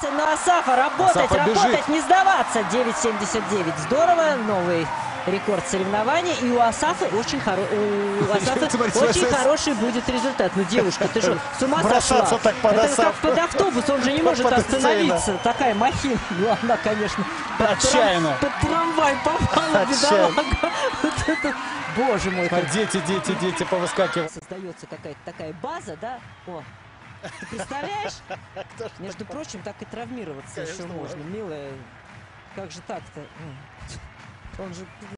Ситуация на Асафа. Работать, Асафа работать, бежит. не сдаваться. 9.79. Здорово. Новый рекорд соревнований. И у Асафа очень хороший будет результат. Ну, девушка, ты что, с ума Бросаться сошла? так под Это как Асаф. под автобус, он же не может Потенциально. остановиться. Такая махина. Ну, она, конечно, Отчаянно. под трамвай попала, Отчаянно. бедолага. Вот это, боже мой. А дети повыскакивают. Создается какая-то такая база, да? О, ты представляешь? Между прочим, так и травмироваться еще можно, милая. Как же так-то? Он же...